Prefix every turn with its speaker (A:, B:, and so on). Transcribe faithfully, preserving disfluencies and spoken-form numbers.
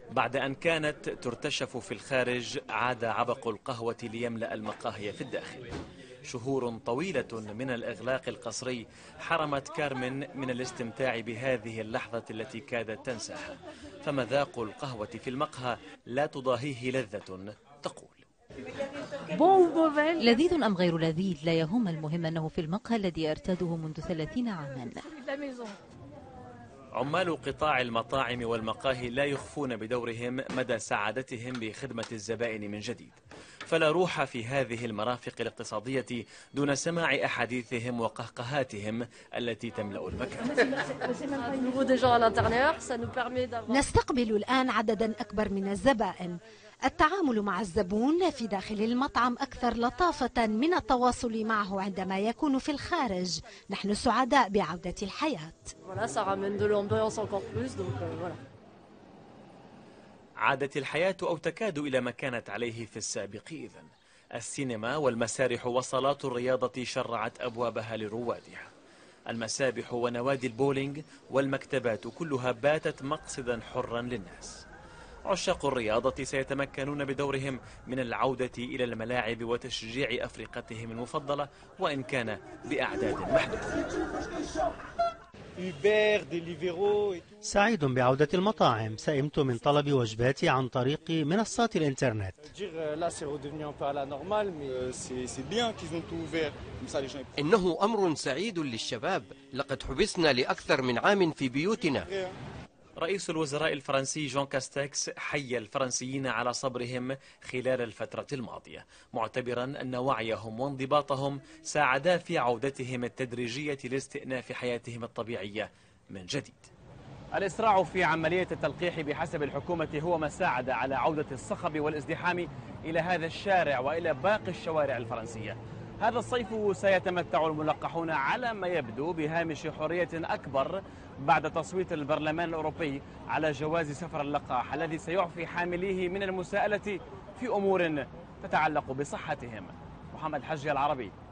A: بعد أن كانت ترتشف في الخارج عاد عبق القهوة ليملأ المقاهي في الداخل. شهور طويلة من الإغلاق القسري حرمت كارمن من الاستمتاع بهذه اللحظة التي كادت تنساها، فمذاق القهوة في المقهى لا تضاهيه لذة. تقول:
B: لذيذ أم غير لذيذ لا يهم، المهم أنه في المقهى الذي أرتاده منذ ثلاثين عاما.
A: عمال قطاع المطاعم والمقاهي لا يخفون بدورهم مدى سعادتهم بخدمة الزبائن من جديد، فلا روح في هذه المرافق الاقتصادية دون سماع أحاديثهم وقهقهاتهم التي تملأ المكان.
C: نستقبل الآن عددا أكبر من الزبائن. التعامل مع الزبون في داخل المطعم أكثر لطافة من التواصل معه عندما يكون في الخارج. نحن سعداء بعودة الحياة.
A: عادت الحياة أو تكاد إلى ما كانت عليه في السابق إذن. السينما والمسارح وصالات الرياضة شرعت أبوابها لروادها. المسابح ونوادي البولينج والمكتبات كلها باتت مقصدا حرا للناس. عشاق الرياضة سيتمكنون بدورهم من العودة إلى الملاعب وتشجيع أفرقتهم المفضلة، وإن كان بأعداد محدودة.
D: سعيد بعودة المطاعم. سئمت من طلب وجباتي عن طريق منصات الإنترنت.
E: إنه أمر سعيد للشباب، لقد حبسنا لأكثر من عام في بيوتنا.
A: رئيس الوزراء الفرنسي جون كاستكس حيا الفرنسيين على صبرهم خلال الفترة الماضية، معتبرا أن وعيهم وانضباطهم ساعدا في عودتهم التدريجية لاستئناف حياتهم الطبيعية من جديد.
F: الإسراع في عملية التلقيح بحسب الحكومة هو ما ساعد على عودة الصخب والازدحام إلى هذا الشارع وإلى باقي الشوارع الفرنسية. هذا الصيف سيتمتع الملقحون على ما يبدو بهامش حرية أكبر بعد تصويت البرلمان الأوروبي على جواز سفر اللقاح الذي سيعفي حامليه من المساءلة في أمور تتعلق بصحتهم. محمد حجي، العربي.